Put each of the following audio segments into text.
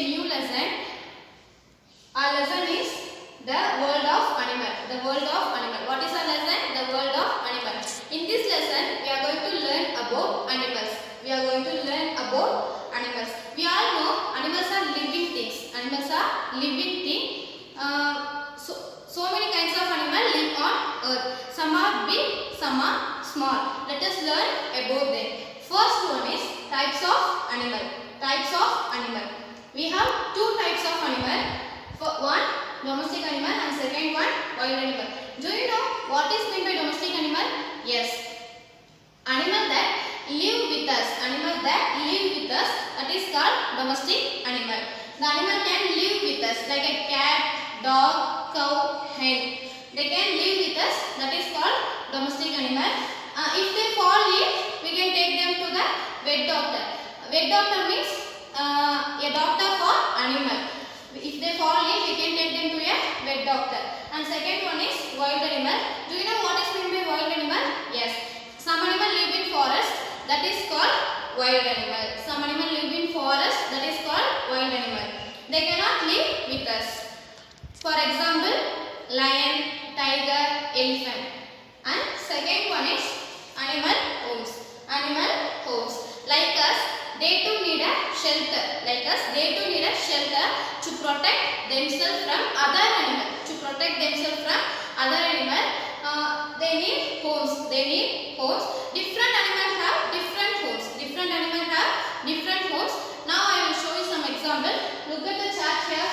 a new lesson. Our lesson is the world of animal. The world of animal. What is our lesson? The world of animal. In this lesson, we are going to learn about animals. We are going to learn about animals. We all know animals are living things. Animals are living things. So many kinds of animals live on earth. Some are big, some are small. Let us learn about them. First one is types of animal. Types of animal. We have two types of animal. One domestic animal and second one wild animal. Do you know what is meant by domestic animal? Yes. Animal that live with us. Animal that live with us. That is called domestic animal. The animal can live with us like a cat, dog, cow, hen. They can live with us. That is called domestic animal. If they fall ill, we can take them to the vet doctor. Vet doctor means a doctor for animal. If they fall ill, we can take them to a vet doctor. And second one is wild animal. Do you know what is meant by wild animal? Yes. Some animal live in forest. That is called wild animal. Some animal live in forest. That is called wild animal. They cannot live with us. For example, lion, tiger, elephant. And second one is animal homes. Animal homes. Like us, they too need a shelter. Like us, they too need a shelter to protect themselves from other animals. To protect themselves from other animals, they need homes. They need homes. Different animals have different homes. Different animals have different homes. Now I will show you some example. Look at the chart here.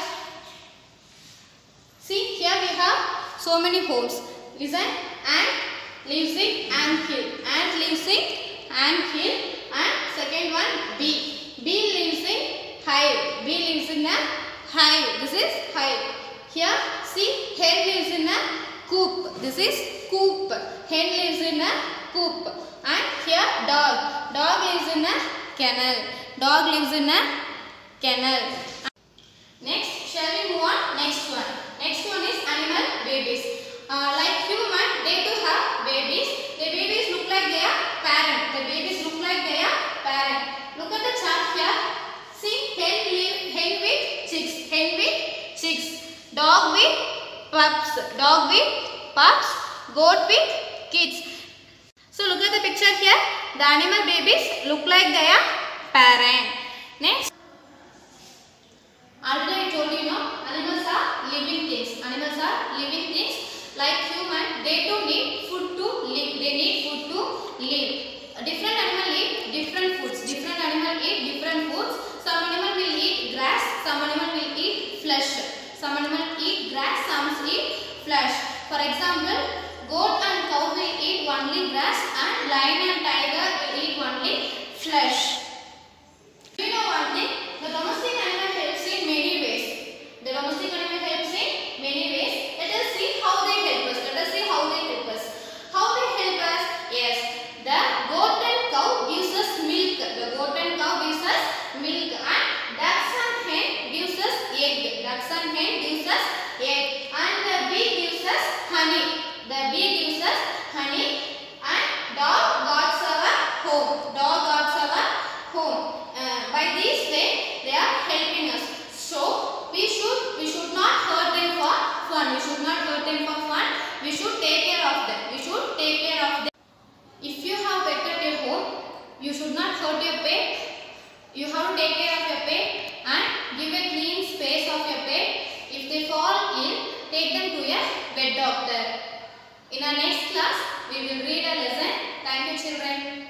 See, here we have so many homes. Listen, ant lives in ant hill. Ant lives in ant hill. And second one, bee. Bee lives in hive. Bee lives in a hive. This is hive. Here, see, hen lives in a coop. This is coop. Hen lives in a coop. And here, dog. Dog lives in a kennel. Dog lives in a kennel. Next, shall we move on? Next one. Next one is animal babies. Like human, they too have babies. The babies look like their parent. The babies look like their parent. Look at the chart here. See, hen with chicks. Hen with chicks. Dog with pups. Dog with pups. Goat with kids. So look at the picture here. The animal babies look like their parent. Next. Already I told you, animals are living things. Animals are living things. Like human, they too need food to live. They need food to live. Different animal eat different foods. Different animal eat different foods. Some animal will eat grass. Some animal will eat flesh. Some animal eat grass. Some eat flesh. For example, goat and cow will eat only grass, and lion and tiger will eat only flesh. Do you know one thing? The domestic animal helps in many ways. The domestic animal helps in many ways. Let us see how they help us. Let us see how they help us. How they help us? Yes. The goat and cow gives us milk. The goat and cow gives us milk. And ducks and hen gives us egg. Ducks and hen gives us egg. And the bee gives us honey. The bee gives us honey. And dog guards our home. Dog guards our home. By this way, they are helping us. So we should not hurt them for fun. We should not hurt them for fun. We should take care of them. We should take care of them. If you have pet at your home, you should not hurt your pet. You have to take care of your pet and give a clean space of your pet. If they fall ill, take them to a vet doctor. In our next class, we will read a lesson. Thank you, children.